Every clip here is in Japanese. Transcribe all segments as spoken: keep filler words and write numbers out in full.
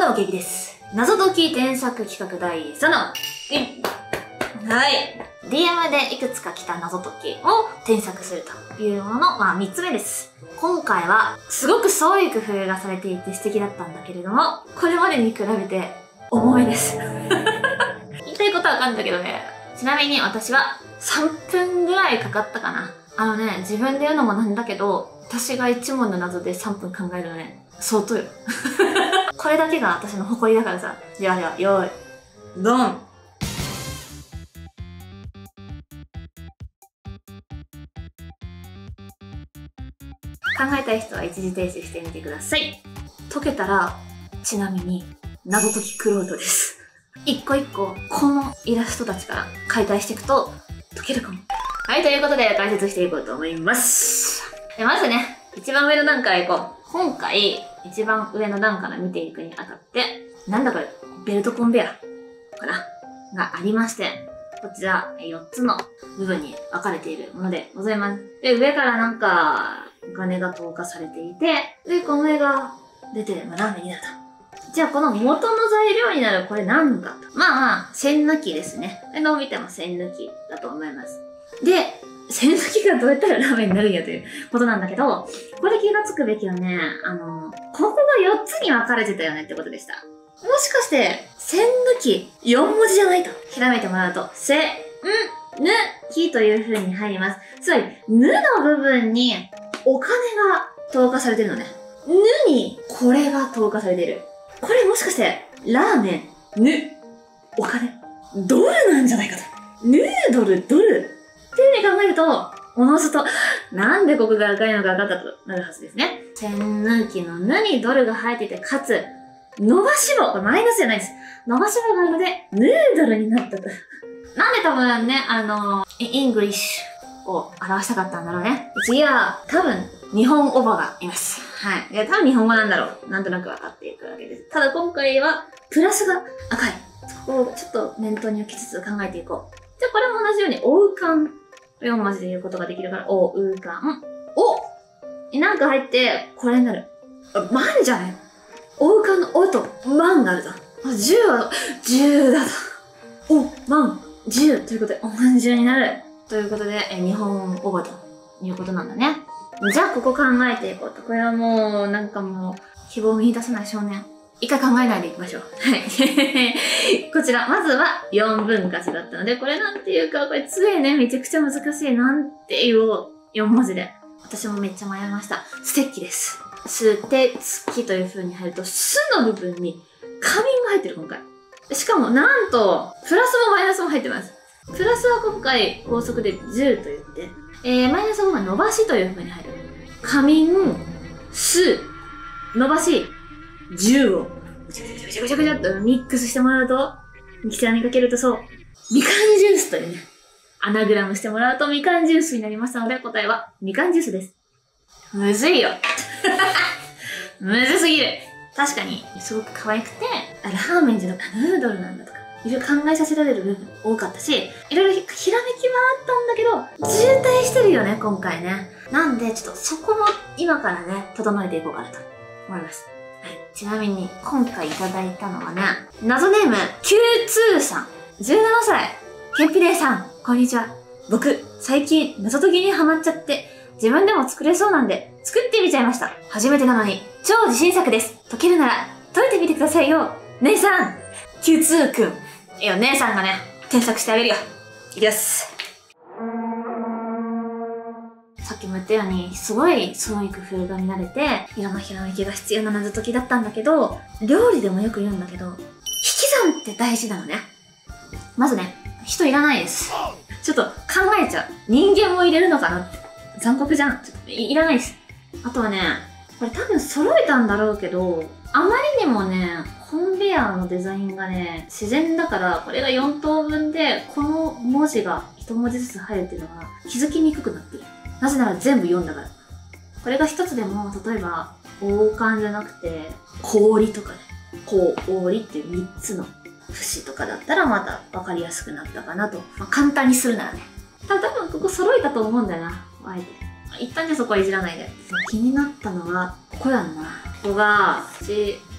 どうも、ケイキです。謎解き添削企画第さんの、はい。ディーエム でいくつか来た謎解きを添削するというものの、まあみっつめです。今回は、すごく創意工夫がされていて素敵だったんだけれども、これまでに比べて重めです。言いたいことはわかるんだけどね。ちなみに私はさんぷんぐらいかかったかな。あのね、自分で言うのもなんだけど、私が一問の謎でさんぷん考えるのね、相当よ。これだけが私の誇りだからさ。ではでは、よーい、ドン。考えたい人は一時停止してみてください。解けたら、ちなみに、謎解きクロートです。一個一個、このイラストたちから解体していくと、解けるかも。はい、ということで解説していこうと思います。でまずね、一番上の段からいこう。今回、一番上の段から見ていくにあたって、なんだこれ、ベルトコンベヤーかながありまして、こちらよっつの部分に分かれているものでございます。で、上からなんか、お金が投下されていて、で、この絵が出て、まあ、ラーメンになると。じゃあ、この元の材料になるこれ何かと。まあまあ、栓抜きですね。どう見ても栓抜きだと思います。で、栓抜きがどうやったらラーメンになるんやということなんだけど、これ気がつくべきはね、あの、ここがよっつに分かれてたよねってことでした。もしかして、栓抜きよんもじじゃないと。ひらめいてもらうと、せ、ん、ぬ、きという風に入ります。つまり、ぬの部分にお金が投下されてるのね。ぬにこれが投下されている。これもしかして、ラーメン、ぬ、お金、ドルなんじゃないかと。ヌードル、ドルっていう風に考えると、おのずと、なんでここが赤いのか分かったとなるはずですね。栓抜きのぬにドルが入っていて、かつ、伸ばし棒、これマイナスじゃないです。伸ばし棒があるので、ヌードルになったと。なんで多分ね、あの、イングリッシュを表したかったんだろうね。次は、多分、日本おばがいます。はい。いや、多分日本語なんだろう。なんとなく分かっていくわけです。ただ今回は、プラスが赤い。そこをちょっと念頭に置きつつ考えていこう。じゃあこれも同じように、おうかん。よん文字で言うことができるから、おうかん。おなんか入って、これになる。あ、まんじゃないおうかんのおとまんがあるぞ。あ、じゅうは、じゅうだと。お、まん、じゅうということで、おまんじゅうになる。ということで、え日本おばということなんだね。じゃあ、ここ考えていこうと。これはもう、なんかもう、希望を見出せない少年。一回考えないでいきましょう。はい。こちら、まずはよんぶん割だったので、これなんていうか、これ杖ね、めちゃくちゃ難しい。なんて言おう。よん文字で。私もめっちゃ迷いました。ステッキです。す、て、つきという風に入ると、すの部分に花瓶が入ってる、今回。しかも、なんと、プラスもマイナスも入ってます。プラスは今回、高速でじゅうと言って、えー、マイナスは今回伸ばしという風に入る。花瓶、す、伸ばし、じゅうを、ぐちゃぐちゃぐちゃぐちゃぐちゃっとミックスしてもらうと、ミキサーにかけるとそう、みかんジュースというね、アナグラムしてもらうとみかんジュースになりましたので、答えはみかんジュースです。むずいよ。むずすぎる。確かに、すごく可愛くて、ラーメンじゃなくてヌードルなんだとか、いろいろ考えさせられる部分多かったし、いろいろひらめきはあったんだけど、渋滞してるよね、今回ね。なんで、ちょっとそこも今からね、整えていこうかなと思います。はい。ちなみに、今回いただいたのはね、謎ネーム、キューツー さん。じゅうななさい。ケンピレイさん、こんにちは。僕、最近、謎解きにハマっちゃって、自分でも作れそうなんで、作ってみちゃいました。初めてなのに、超自信作です。解けるなら、解いてみてくださいよ。姉さん、キューツー くん。いや、姉さんがね、添削してあげるよ。いきます。さっきも言ったように、すごい創意工夫が見られて、いろんなひらめきが必要な謎解きだったんだけど、料理でもよく言うんだけど、引き算って大事なのね。まずね、人いらないです。ちょっと考えちゃう。人間も入れるのかなって。残酷じゃん。ちょっと い, いらないです。あとはね、これ多分揃えたんだろうけど、あまりにもね、コンベヤーのデザインがね、自然だから、これがよん等分で、この文字がいち文字ずつ入るっていうのが気づきにくくなってる。なぜなら全部読んだから。これが一つでも、例えば、王冠じゃなくて、氷とかね、氷っていうみっつの節とかだったらまた分かりやすくなったかなと。まあ、簡単にするならね。ただ多分ここ揃えたと思うんだよな。あえて。一旦じゃそこはいじらないで。気になったのは、ここやんな。ここが、口、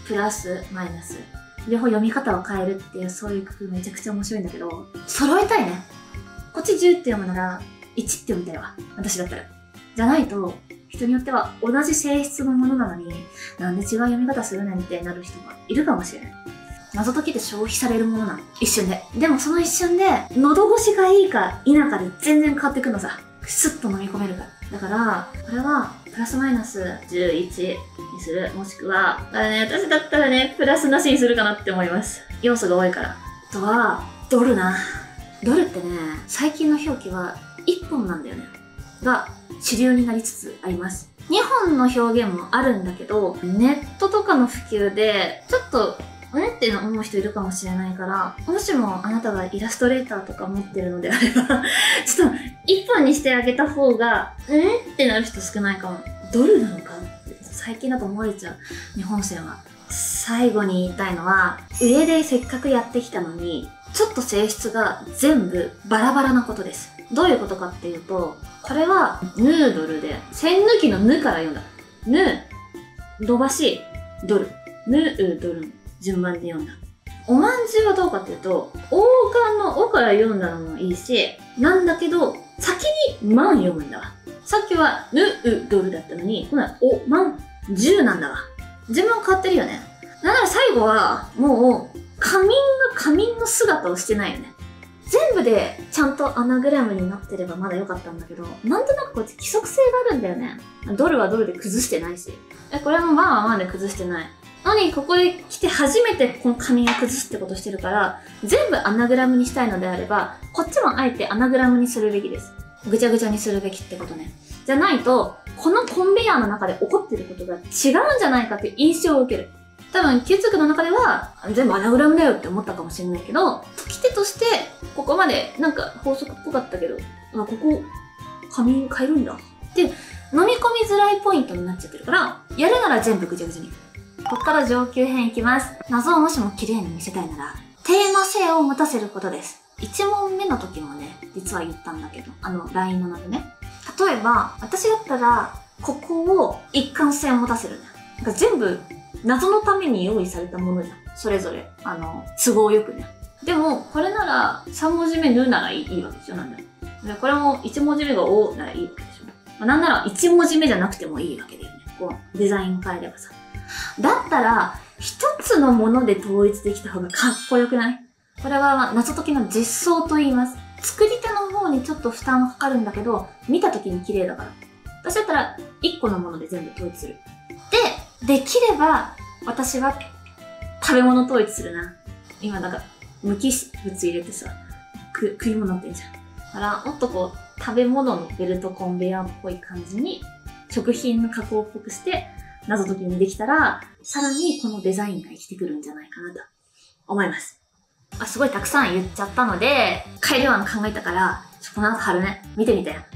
プラス、マイナス。両方読み方を変えるっていう、そういう工夫めちゃくちゃ面白いんだけど、揃えたいね。こっちじゅうって読むなら、いちって読みたいわ。私だったら。じゃないと、人によっては同じ性質のものなのに、なんで違う読み方するねんってなる人がいるかもしれない。謎解きって消費されるものなの。一瞬で。でもその一瞬で、喉越しがいいか否かで全然変わってくるのさ。スッと飲み込めるから。だから、これは、プラスマイナスじゅういちにする。もしくは、あのね、私だったらね、プラスなしにするかなって思います。要素が多いから。あとは、ドルな。ドルってね、最近の表記はいっぽんなんだよね。が、主流になりつつあります。にほんの表現もあるんだけど、ネットとかの普及で、ちょっと、うんって思う人いるかもしれないから、もしもあなたがイラストレーターとか持ってるのであれば、ちょっと一本にしてあげた方が、うんってなる人少ないかも。ドルなのかって最近だと思われちゃう、日本線は。最後に言いたいのは、上でせっかくやってきたのに、ちょっと性質が全部バラバラなことです。どういうことかっていうと、これはヌードルで、線抜きのヌから読んだ。ヌ、伸ばし、ドル。ヌードル。順番で読んだ。おまんじゅうはどうかっていうと、王冠のおから読んだのもいいし、なんだけど、先にまん読むんだわ。さっきはぬうドルだったのに、今度はおまんじゅうなんだわ。順番変わってるよね。なんなら最後は、もう、仮眠が仮眠の姿をしてないよね。全部でちゃんとアナグラムになってればまだ良かったんだけど、なんとなくこっち規則性があるんだよね。ドルはドルで崩してないし。え、これもまあまあで崩してない。なのにここで来て初めてこの仮眠を崩すってことしてるから、全部アナグラムにしたいのであれば、こっちもあえてアナグラムにするべきです。ぐちゃぐちゃにするべきってことね。じゃないと、このコンベヤーの中で起こってることが違うんじゃないかっていう印象を受ける。多分、Q ツークの中では、全部アナグラムだよって思ったかもしれないけど、解き手として、ここまでなんか法則っぽかったけど、あ、ここ、仮眠変えるんだ。って、飲み込みづらいポイントになっちゃってるから、やるなら全部ぐちゃぐちゃに。ここから上級編いきます。謎をもしも綺麗に見せたいなら、テーマ性を持たせることです。いち問目の時もね、実は言ったんだけど、あの、ライン の謎ね。例えば、私だったら、ここを一貫性を持たせるね。なんか全部、謎のために用意されたものじゃん。それぞれ、あの、都合よくね。でも、これなら、さん文字目ぬならいい、いいわけでしょ、なんだよ。で、これもいち文字目がおならいいわけでしょ。まあ、なんならいち文字目じゃなくてもいいわけだよね。こう、デザイン変えればさ。だったら、一つのもので統一できた方がかっこよくない？これは謎解きの実装と言います。作り手の方にちょっと負担がかかるんだけど、見た時に綺麗だから。私だったら、一個のもので全部統一する。で、できれば、私は食べ物統一するな。今なんか、無機物入れてさ、く、食い物ってんじゃん。だから、もっとこう、食べ物のベルトコンベヤーっぽい感じに、食品の加工っぽくして、謎解きにできたら、さらにこのデザインが生きてくるんじゃないかなと思います。あ、すごいたくさん言っちゃったので、改良案考えたから、この後貼るね。見てみて。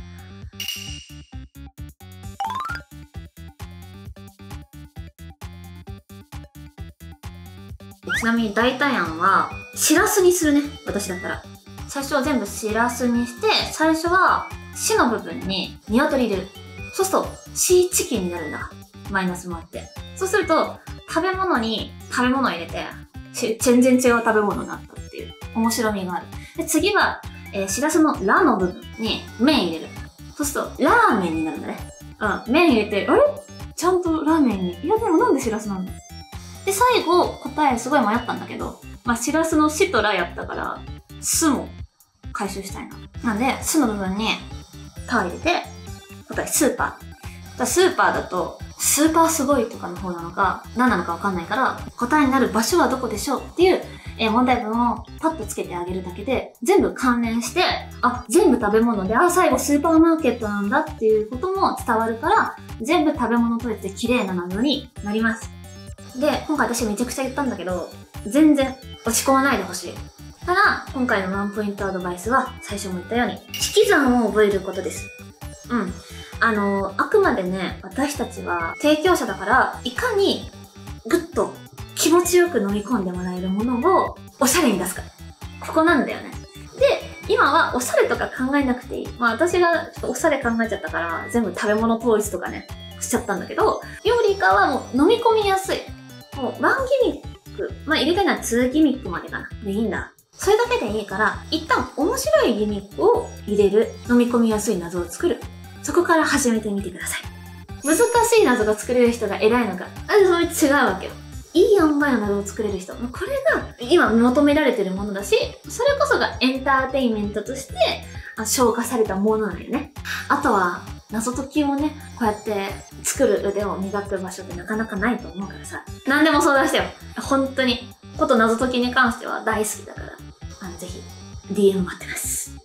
ちなみに代替案は、しらすにするね。私だったら。最初は全部しらすにして、最初は、しの部分に鶏入れる。そうすると、シーチキンになるんだ。マイナスもあって。そうすると、食べ物に食べ物を入れて、全然違う食べ物になったっていう面白みがある。で、次は、えー、しらすのラの部分に麺入れる。そうすると、ラーメンになるんだね。うん。麺入れて、あれちゃんとラーメンに。いや、でもなんでしらすなんだで、最後、答えすごい迷ったんだけど、まあ、しらすのしとらやったから、すも回収したいな。なんで、すの部分に、た入れて、答え、スーパー。だスーパーだと、スーパーすごいとかの方なのか、何なのかわかんないから、答えになる場所はどこでしょうっていう、えー、問題文をパッとつけてあげるだけで、全部関連して、あ、全部食べ物で、あ、最後スーパーマーケットなんだっていうことも伝わるから、全部食べ物といって綺麗な謎になります。で、今回私めちゃくちゃ言ったんだけど、全然落ち込まないでほしい。ただ、今回のワンポイントアドバイスは、最初も言ったように、引き算を覚えることです。うん。あの、あくまでね、私たちは提供者だから、いかにぐっと気持ちよく飲み込んでもらえるものをおしゃれに出すか。ここなんだよね。で、今はおしゃれとか考えなくていい。まあ私がちょっとおしゃれ考えちゃったから、全部食べ物統一とかね、しちゃったんだけど、よりかはもう飲み込みやすい。 もうワンギミック、まあ入れたいのはツーギミックまでかな。でいいんだ。それだけでいいから、一旦面白いギミックを入れる。飲み込みやすい謎を作る。そこから始めてみてください。難しい謎が作れる人が偉いのか。あれ、それ違うわけよ。いい塩梅の謎を作れる人。これが今求められてるものだし、それこそがエンターテインメントとして消化されたものなんよね。あとは、謎解きをね、こうやって作る腕を磨く場所ってなかなかないと思うからさ。何でも相談してよ。本当に。こと謎解きに関しては大好きだから。あのぜひ、ディーエム 待ってます。